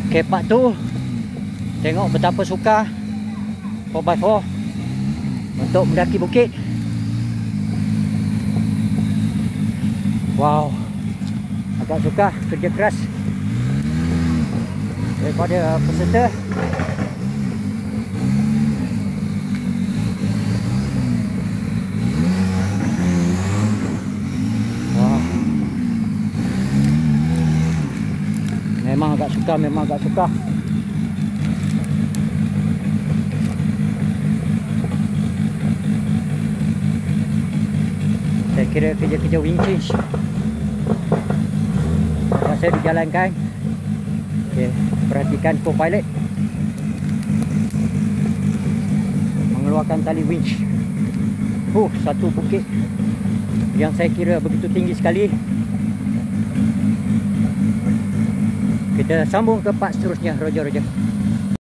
Okay, part tu tengok betapa sukar 4x4 untuk mendaki bukit. Wow, agak sukar, kerja keras daripada peserta. Wow, memang agak sukar. Saya kira kerja-kerja winches masa dijalankan. Okay, perhatikan co-pilot mengeluarkan tali winch. Satu bukit yang saya kira begitu tinggi sekali. Kita sambung ke part seterusnya. Roger.